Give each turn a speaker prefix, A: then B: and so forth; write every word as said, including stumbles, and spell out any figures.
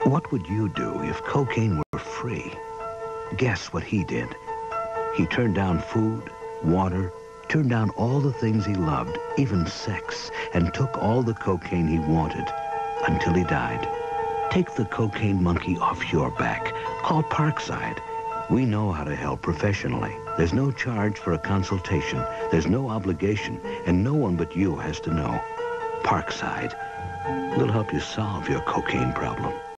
A: What would you do if cocaine were free? Guess what he did. He turned down food, water, turned down all the things he loved, even sex, and took all the cocaine he wanted until he died. Take the cocaine monkey off your back. Call Parkside. We know how to help professionally. There's no charge for a consultation. There's no obligation, and no one but you has to know. Parkside. We'll help you solve your cocaine problem.